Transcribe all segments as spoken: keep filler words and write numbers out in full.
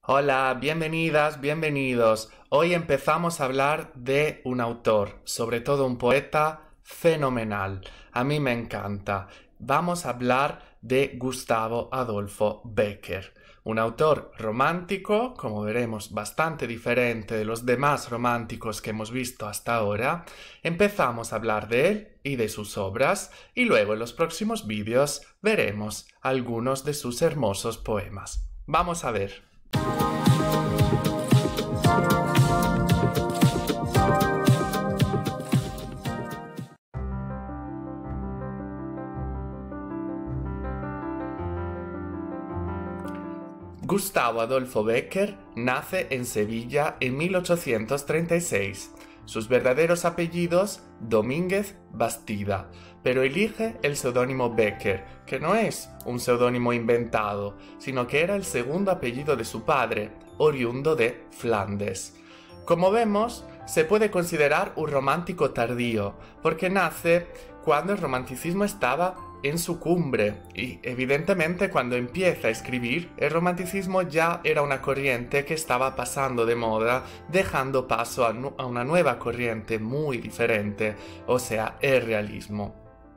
Hola, bienvenidas, bienvenidos. Hoy empezamos a hablar de un autor, sobre todo un poeta fenomenal. A mí me encanta. Vamos a hablar de Gustavo Adolfo Bécquer, un autor romántico, como veremos, bastante diferente de los demás románticos que hemos visto hasta ahora. Empezamos a hablar de él y de sus obras, y luego en los próximos vídeos veremos algunos de sus hermosos poemas. Vamos a ver. Gustavo Adolfo Bécquer nace en Sevilla en mil ochocientos treinta y seis. Sus verdaderos apellidos, Domínguez Bastida, pero elige el seudónimo Bécquer, que no es un seudónimo inventado, sino que era el segundo apellido de su padre, oriundo de Flandes. Como vemos, se puede considerar un romántico tardío, porque nace cuando el romanticismo estaba en su cumbre, y evidentemente cuando empieza a escribir, el romanticismo ya era una corriente que estaba pasando de moda, dejando paso a, a una nueva corriente muy diferente, o sea, el realismo.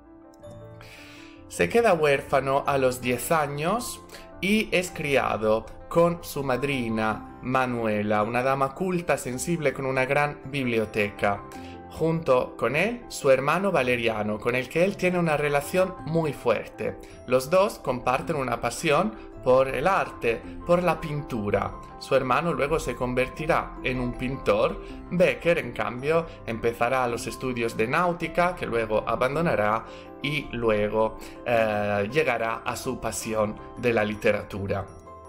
Se queda huérfano a los diez años y es criado con su madrina Manuela, una dama culta, sensible, con una gran biblioteca. Junto con él, su hermano Valeriano, con el que él tiene una relación muy fuerte. Los dos comparten una pasión por el arte, por la pintura. Su hermano luego se convertirá en un pintor. Bécquer, en cambio, empezará los estudios de náutica, que luego abandonará, y luego eh, llegará a su pasión de la literatura.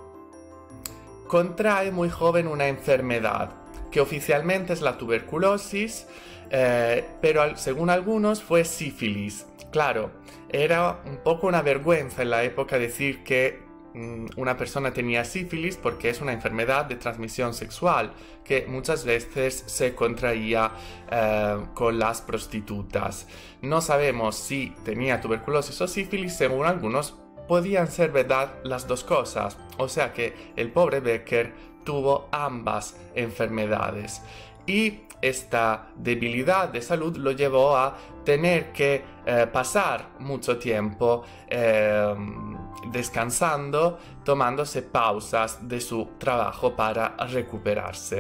Contrae muy joven una enfermedad, que oficialmente es la tuberculosis, Eh, pero según algunos fue sífilis. Claro, era un poco una vergüenza en la época decir que mm, una persona tenía sífilis, porque es una enfermedad de transmisión sexual que muchas veces se contraía eh, con las prostitutas. No sabemos si tenía tuberculosis o sífilis. Según algunos podían ser verdad las dos cosas, o sea que el pobre Bécquer tuvo ambas enfermedades. Y esta debilidad de salud lo llevó a tener que eh, pasar mucho tiempo eh, descansando, tomándose pausas de su trabajo para recuperarse.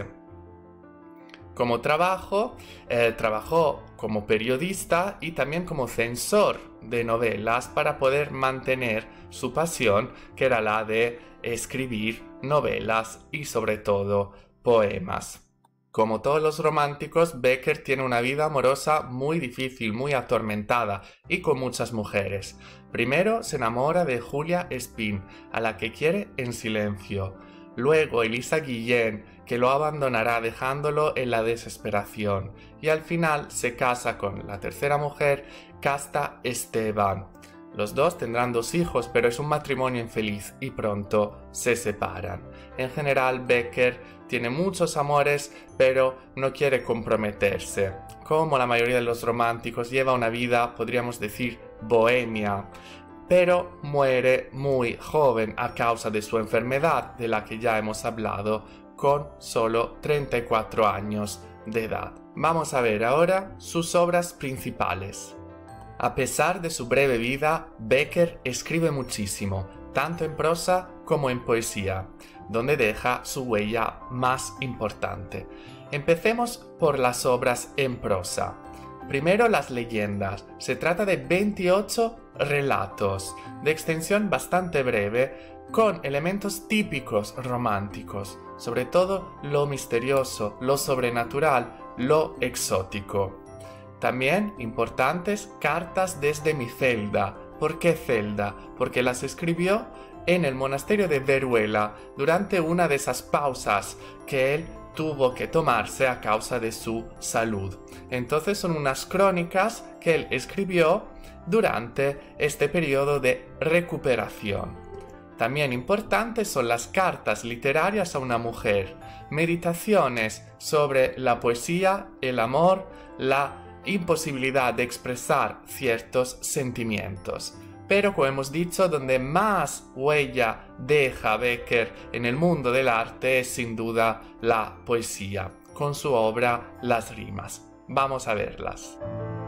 Como trabajo, eh, trabajó como periodista y también como censor de novelas para poder mantener su pasión, que era la de escribir novelas y sobre todo poemas. Como todos los románticos, Bécquer tiene una vida amorosa muy difícil, muy atormentada y con muchas mujeres. Primero se enamora de Julia Espín, a la que quiere en silencio. Luego Elisa Guillén, que lo abandonará dejándolo en la desesperación. Y al final se casa con la tercera mujer, Casta Esteban. Los dos tendrán dos hijos, pero es un matrimonio infeliz y pronto se separan. En general, Bécquer tiene muchos amores, pero no quiere comprometerse. Como la mayoría de los románticos, lleva una vida, podríamos decir, bohemia, pero muere muy joven a causa de su enfermedad, de la que ya hemos hablado, con solo treinta y cuatro años de edad. Vamos a ver ahora sus obras principales. A pesar de su breve vida, Bécquer escribe muchísimo, tanto en prosa como en poesía, donde deja su huella más importante. Empecemos por las obras en prosa. Primero, las leyendas. Se trata de veintiocho relatos, de extensión bastante breve, con elementos típicos románticos, sobre todo lo misterioso, lo sobrenatural, lo exótico. También importantes cartas desde mi celda. ¿Por qué celda? Porque las escribió en el monasterio de Veruela durante una de esas pausas que él tuvo que tomarse a causa de su salud. Entonces son unas crónicas que él escribió durante este periodo de recuperación. También importantes son las cartas literarias a una mujer, meditaciones sobre la poesía, el amor, la imposibilidad de expresar ciertos sentimientos. pero como hemos dicho, donde más huella deja Becker en el mundo del arte es sin duda la poesía, con su obra Las rimas. Vamos a verlas.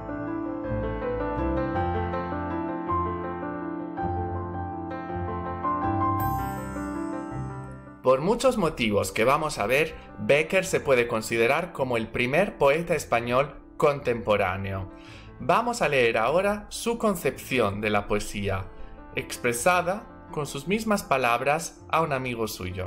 Por muchos motivos que vamos a ver, Becker se puede considerar como el primer poeta español contemporáneo. Vamos a leer ahora su concepción de la poesía, expresada con sus mismas palabras a un amigo suyo.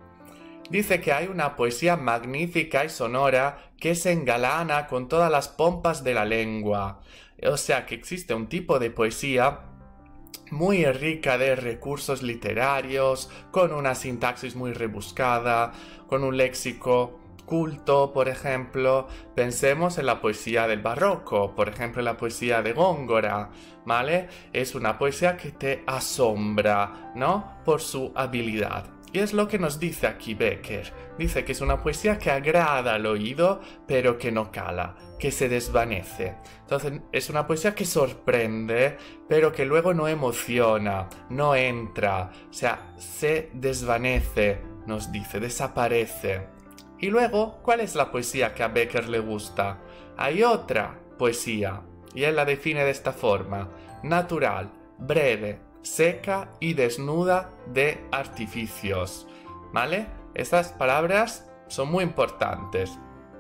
Dice que hay una poesía magnífica y sonora que se engalana con todas las pompas de la lengua. O sea que existe un tipo de poesía muy rica de recursos literarios, con una sintaxis muy rebuscada, con un léxico culto, por ejemplo. Pensemos en la poesía del barroco, por ejemplo, la poesía de Góngora, ¿vale? Es una poesía que te asombra, ¿no? Por su habilidad. Y es lo que nos dice aquí Becker. Dice que es una poesía que agrada al oído, pero que no cala, que se desvanece. Entonces es una poesía que sorprende, pero que luego no emociona, no entra, o sea, se desvanece, nos dice, desaparece. Y luego, ¿cuál es la poesía que a Becker le gusta? Hay otra poesía, y él la define de esta forma: natural, breve, seca y desnuda de artificios, ¿vale? Estas palabras son muy importantes.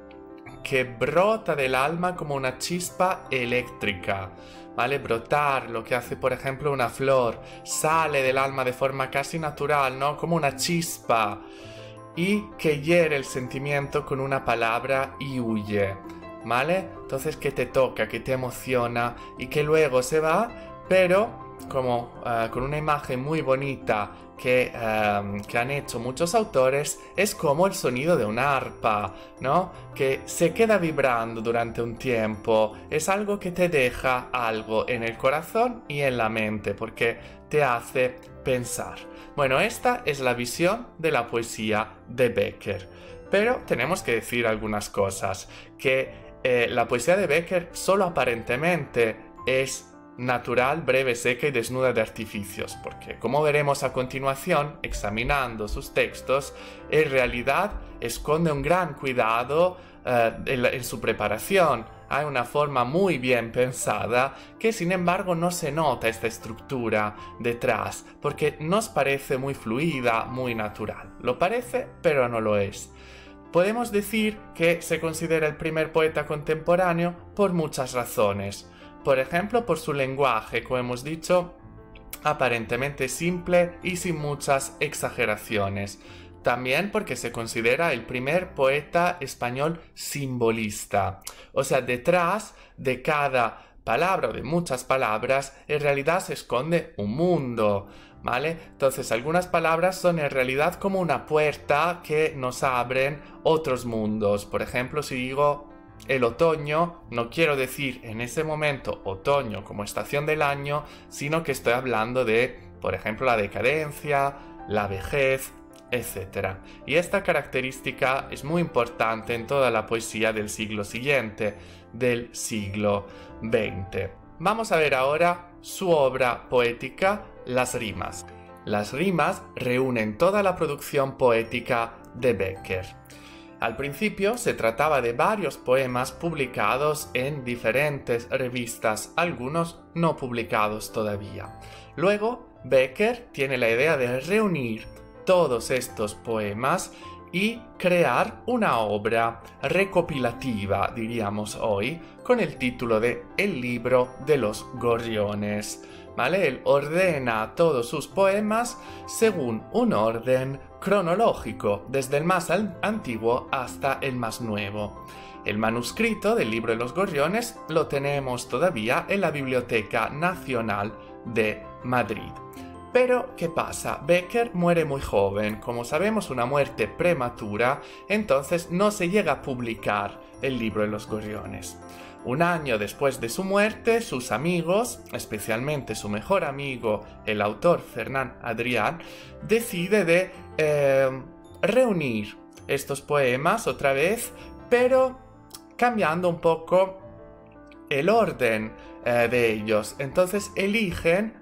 Que brota del alma como una chispa eléctrica, ¿vale? Brotar, lo que hace por ejemplo una flor, sale del alma de forma casi natural, ¿no? Como una chispa, y que hiere el sentimiento con una palabra y huye, ¿vale? Entonces que te toca, que te emociona y que luego se va, pero como uh, con una imagen muy bonita que, um, que han hecho muchos autores, es como el sonido de una arpa, ¿no? Que se queda vibrando durante un tiempo, es algo que te deja algo en el corazón y en la mente, porque te hace pensar. Bueno, esta es la visión de la poesía de Becker, pero tenemos que decir algunas cosas, que eh, la poesía de Becker solo aparentemente es natural, breve, seca y desnuda de artificios, porque como veremos a continuación, examinando sus textos, en realidad esconde un gran cuidado uh, en, en su preparación. Hay una forma muy bien pensada que sin embargo no se nota esta estructura detrás, porque nos parece muy fluida, muy natural. Lo parece, pero no lo es. Podemos decir que se considera el primer poeta contemporáneo por muchas razones. Por ejemplo, por su lenguaje, como hemos dicho, aparentemente simple y sin muchas exageraciones. También porque se considera el primer poeta español simbolista. O sea, detrás de cada palabra o de muchas palabras, en realidad se esconde un mundo, ¿vale? Entonces, algunas palabras son en realidad como una puerta que nos abren otros mundos. Por ejemplo, si digo el otoño, no quiero decir en ese momento otoño como estación del año, sino que estoy hablando de, por ejemplo, la decadencia, la vejez, etcétera. Y esta característica es muy importante en toda la poesía del siglo siguiente, del siglo veinte. Vamos a ver ahora su obra poética, Las rimas. Las rimas reúnen toda la producción poética de Becker. Al principio se trataba de varios poemas publicados en diferentes revistas, algunos no publicados todavía. Luego, Becker tiene la idea de reunir todos estos poemas y crear una obra recopilativa, diríamos hoy, con el título de El libro de los gorriones. ¿Vale? Él ordena todos sus poemas según un orden cronológico, desde el más antiguo hasta el más nuevo. El manuscrito del libro de los gorriones lo tenemos todavía en la Biblioteca Nacional de Madrid. Pero, ¿qué pasa? Becker muere muy joven, como sabemos una muerte prematura, entonces no se llega a publicar el libro de los gorriones. Un año después de su muerte, sus amigos, especialmente su mejor amigo, el autor Fernán Adrià, decide de eh, reunir estos poemas otra vez, pero cambiando un poco el orden eh, de ellos. Entonces eligen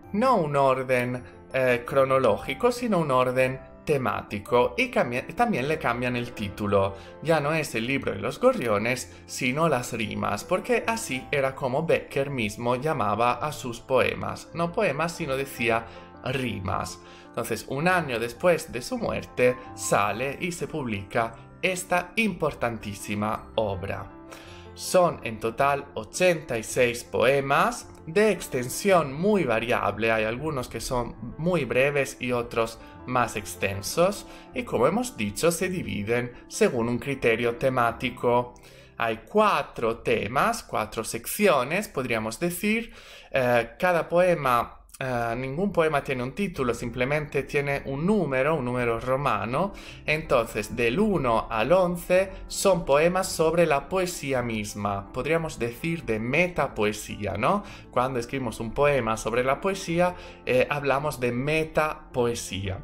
no un orden eh, cronológico, sino un orden temático, y también le cambian el título. Ya no es el libro de los gorriones, sino las rimas, porque así era como Becker mismo llamaba a sus poemas. No poemas, sino decía rimas. Entonces, un año después de su muerte, sale y se publica esta importantísima obra. Son en total ochenta y seis poemas de extensión muy variable. Hay algunos que son muy breves y otros más extensos, y como hemos dicho, se dividen según un criterio temático. Hay cuatro temas, cuatro secciones, podríamos decir. Eh, cada poema Uh, ningún poema tiene un título, simplemente tiene un número, un número romano. Entonces, del uno al once son poemas sobre la poesía misma. Podríamos decir de metapoesía, ¿no? Cuando escribimos un poema sobre la poesía, eh, hablamos de metapoesía.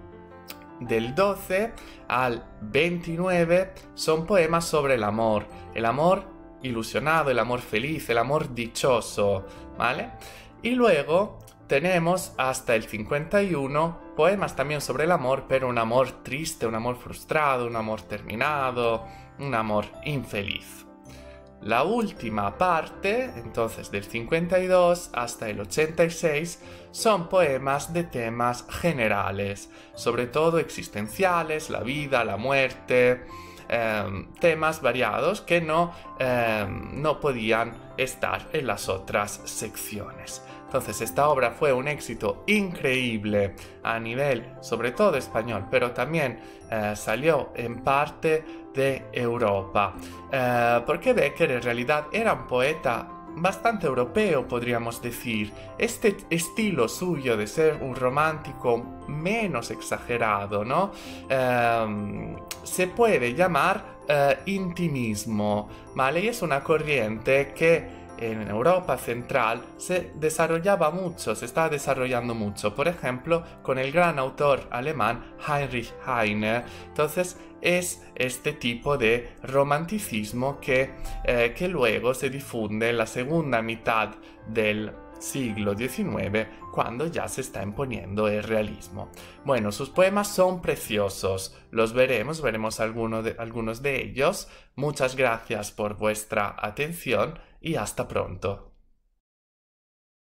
Del doce al veintinueve son poemas sobre el amor. El amor ilusionado, el amor feliz, el amor dichoso, ¿vale? Y luego tenemos hasta el cincuenta y uno poemas también sobre el amor, pero un amor triste, un amor frustrado, un amor terminado, un amor infeliz. La última parte, entonces del cincuenta y dos hasta el ochenta y seis, son poemas de temas generales, sobre todo existenciales, la vida, la muerte, eh, temas variados que no, eh, no podían estar en las otras secciones. Entonces, esta obra fue un éxito increíble a nivel, sobre todo español, pero también eh, salió en parte de Europa, eh, porque Becker en realidad era un poeta bastante europeo, podríamos decir. Este estilo suyo de ser un romántico menos exagerado, ¿no? Eh, se puede llamar eh, intimismo, ¿vale? Y es una corriente que en Europa Central se desarrollaba mucho, se está desarrollando mucho, por ejemplo, con el gran autor alemán Heinrich Heine. Entonces, es este tipo de romanticismo que, eh, que luego se difunde en la segunda mitad del siglo diecinueve, cuando ya se está imponiendo el realismo. Bueno, sus poemas son preciosos, los veremos, veremos alguno de, algunos de ellos. Muchas gracias por vuestra atención y hasta pronto.